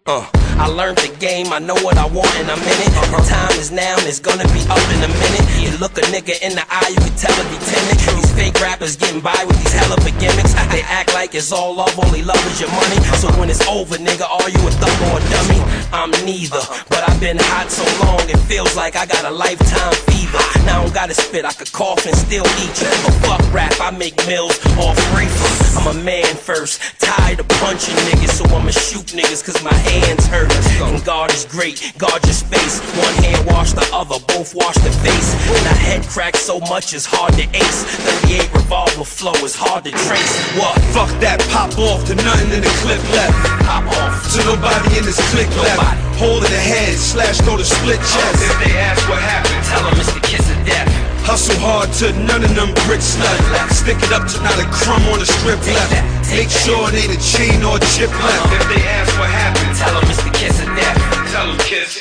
I learned the game, I know what I want and I'm in it. The time is now and it's gonna be up in a minute. You look a nigga in the eye, you can tell if he timid. These fake rappers getting by with these hell of a gimmicks. They act like it's all love, only love is your money. So when it's over, nigga, are you a thug or a dummy? I'm neither, but I've been hot so long it feels like I got a lifetime fever. Now I don't gotta spit, I could cough and still eat you. But fuck rap, I make meals off reefer. I'm a man first, tired of punching niggas, so I'ma shoot niggas cause my hands hurt. And God is great, guard your space. One hand wash the other, both wash the face. And I head crack so much it's hard to ace. 38 revolver flow is hard to trace. What? Fuck that, pop off to nothing in the clip left. Pop off to nobody in this clique left. Hole in the head, slash go to split chest. If they ask what happened, tell them it's the kiss of death. Hustle hard to none of them bricks left. Stick it up to not a crumb on the strip left. Make sure it ain't a chain or a chip left. If they ask what happened, tell them it's the kiss of death. Tell them kiss.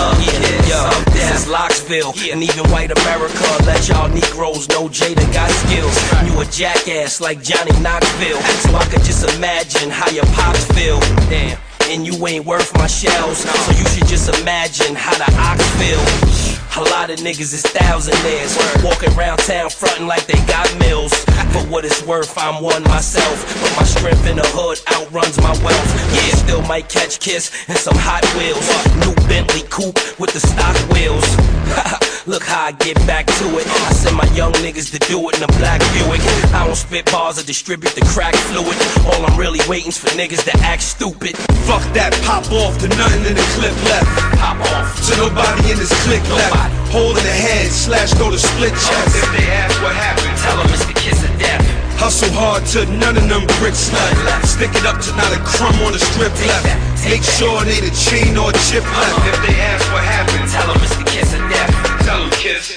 This is Locksville, and even white America let y'all Negroes know Jada got skills. You a jackass like Johnny Knoxville, so I could just imagine how your pops feel. Damn, and you ain't worth my shells, so you should just imagine how the ox feel. A lot of niggas is thousandaires, walking around town frontin' like they got mills. For what it's worth, I'm one myself, but my strength in the hood outruns my wealth. Yeah, still might catch Kiss and some Hot Wheels. New Bentley coupe with the stock wheels. Look how I get back to it. I send my young niggas to do it in a black Buick. I don't spit bars or distribute the crack fluid. All I'm really waiting's for niggas to act stupid. Fuck that, pop off to nothing in the clip left. Pop off to nobody in this clique left. Hole in the head, slash go to split chest. If they ask what happened, tell them it's the kiss of death. Hustle hard to none of them bricks left. Stick it up to not a crumb on the strip left. Make sure it ain't a chain or a chip left. If they ask what happened, tell them it's the kiss of death. Tell them kiss.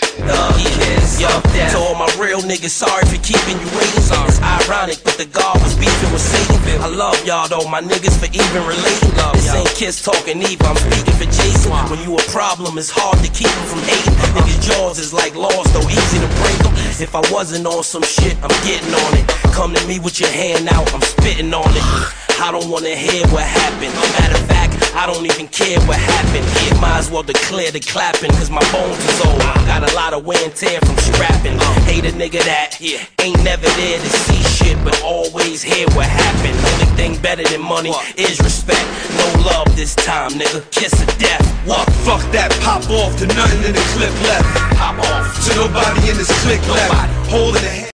To all my real niggas, sorry for keeping you waiting. It's ironic, but the God was beefing with Satan. I love y'all though, my niggas, for even relating. This ain't Kiss talking Eve, I'm speaking for Jason. When you a problem, it's hard to keep them from hating. Niggas' jaws is like laws, though easy to break them. If I wasn't on some shit, I'm getting on it. Come to me with your hand out, I'm spitting on it. I don't wanna hear what happened. Matter of fact, I don't even care what happened. Might as well declare the clapping, cause my bones is old. Got a lot of wear and tear from strapping. Hate a nigga that ain't never there to see shit, but always hear what happened. Only thing better than money is respect. No love this time, nigga. Kiss of death. What? Fuck that, pop off to nothing in the clip left. Pop off to nobody in this clique left. Hole in the head.